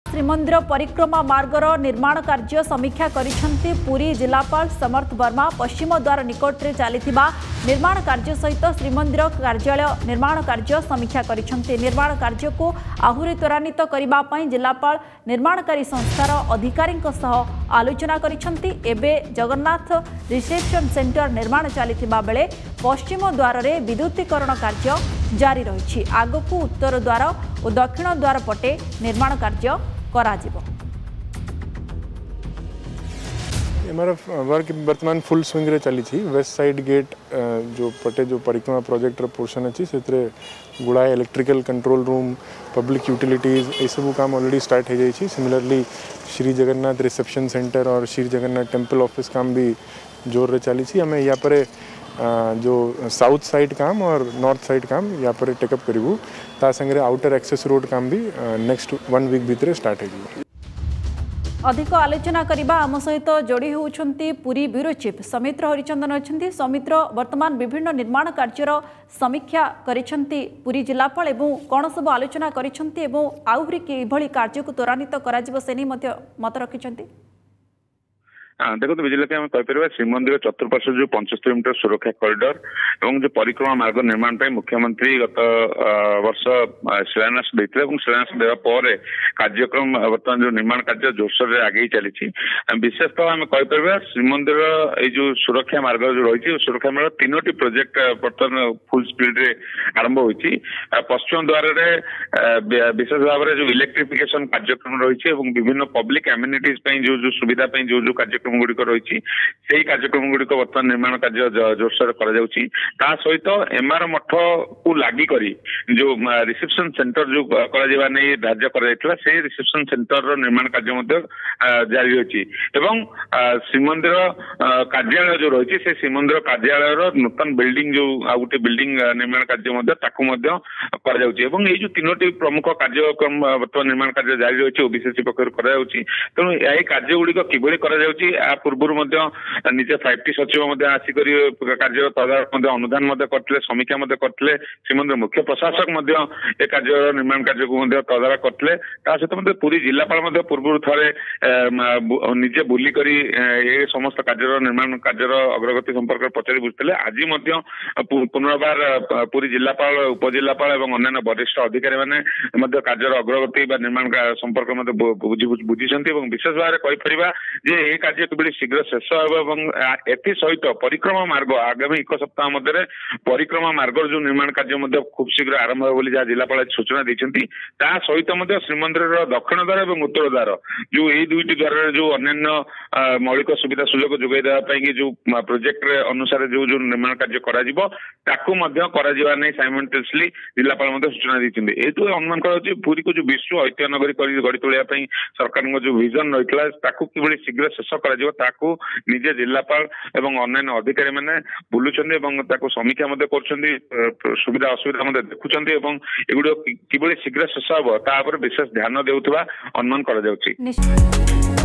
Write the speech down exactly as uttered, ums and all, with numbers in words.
श्रीमंदिर परिक्रमा मार्गर निर्माण कार्य समीक्षा करिसेंती पुरी जिलापाल समर्थ वर्मा। पश्चिम द्वार निकट में चली निर्माण कार्य सहित श्रीमंदिर कार्यालय निर्माण कार्य समीक्षा करिसेंती। निर्माण कार्य को आहुरी त्वरान्वित करने जिलापाल निर्माणकारी संस्थार अधिकारी आलोचना करिसेंती। एबे जगन्नाथ रिसेप्शन सेंटर निर्माण चली बेले पश्चिम द्वार में विद्युतीकरण कार्य जारी रही। आगकू उत्तर द्वार और दक्षिण द्वार पटे निर्माण कार्य करा जिवो। हमारा वर्क वर्तमान फुल स्विंग रे चली थी। वेस्ट साइड गेट जो पटे जो परिक्रमा प्रोजेक्ट पोर्शन अच्छी से गुड़ाए electrical control room public utilities ये सब काम ऑलरेडी स्टार्ट हो जाए। Similarly Shri Jagannath reception centre और श्री जगन्नाथ टेम्पल ऑफिस काम भी जोर रे चली थी। हमें यहाँ पर जो साउथ साइड काम और नॉर्थ साइड काम यहाँ पर टेकअप करूँ ता संगे आउटर एक्सेस रोड काम भी नेक्स्ट वन वीक भितर स्टार्ट हो। अधिक आलोचना करबा आम सहित जोड़ी होउछंती पुरी ब्यूरो चीफ सौमित्र हरिचंदन अच्छी। सौमित्र वर्तमान विभिन्न निर्माण कार्यर समीक्षा करिसेंती पुरी जिलापाल एवं कौन सब आलोचना करिसेंती एवं आउरी किभली कार्य को त्वरान्वित करा जिवो सेनी मध्य मत रखिसेंती। देखो विजिलेंस आम कहीपर श्रीमंदिर चतुर्पार्श्व जो पचहत्तर मीटर सुरक्षा कॉरिडोर और जो परिक्रमा मार्ग निर्माण पर मुख्यमंत्री गत वर्ष शिलान्यास देते शिलान्यास देवापर कार्यक्रम बर्तमान जो निर्माण कार्य जोरसोर आगे चली। विशेषतः आम कहीपर श्रीमंदिर जो सुरक्षा मार्ग जो रही सुरक्षा मार्ग तीनो प्रोजेक्ट बर्तमान फुल स्पीड रे आरंभ होती। पश्चिम द्वार विशेष भाव में जो इलेक्ट्रिफिकेशन कार्यक्रम रही विभिन्न पब्लिक एम्यूनिटीज जो जो सुविधा जो जो कार्यक्रम गुड़िक रही से कार्यक्रम गुड़िक बर्तमान निर्माण कार्य जोरसोर करा सहित एमआर मठ को लगिक जो रिसेप्शन सेंटर जो धार्य कर रिसेप्शन सेंटर निर्माण कार्य जारी रही एवं श्रीमंदिर कार्यालय जो रही से श्रीमंदिर कार्यालय नूतन बिल्डिंग जो आ गोटे बिल्डिंग निर्माण कार्य ये जो तीनो प्रमुख कार्यक्रम बर्तमान निर्माण कार्य जारी रही ओबीसी पक्ष तेणु यही कार्य गुड़िक कि पूर्व निजे फाइव टी सचिव आसिक कार्य तदारख अनुदान करते समीक्षा करते श्रीमंदिर मुख्य प्रशासक ए कार्य निर्माण कार्य को तदारख करते सहित पूरी जिलापाल पूर्व थे निजे बुलिक ये समस्त कार्य निर्माण कार्य अग्रगति संपर्क पचारि बुझते आज पुनर्बार पूरी जिलापाल उपजिलापाल और अन्य वरिष्ठ अधिकारी मैंने कार्य अग्रगति निर्माण संपर्क बुझी विशेष भाव में कहीपर जे कार्य किभली शीघ्र शेष सहित परिक्रमा मार्ग आगामी एक सप्ताह मध्य परिक्रमा मार्ग जो निर्माण कार्य खूब शीघ्र आरंभ हो जिलापाल सूचना देती। सहित श्रीमंदिर दक्षिण द्वार और उत्तर द्वार जो यही दुईटी द्वार जो अन्य मौलिक सुविधा सुजोग जोगाई देवाई जो प्रोजेक्ट अनुसार जो जो निर्माण कार्य नहीं साइमल्टेनियसली जिलापाल सूचना देते। ये अनुमान कर पुरी को जो विश्व ऐतिह्य नगरी गढ़ी तोड़ाई सरकार जो विजन रही किभली शीघ्र शेष कर निजे जिलापाल एवं अन्य अधिकारी मैंने बुलूं समीक्षा कर सुविधा असुविधा देखुं एगुड़ किभली शीघ्र शेष हम विशेष ध्यान देउथबा अनुमान करा जाउछि।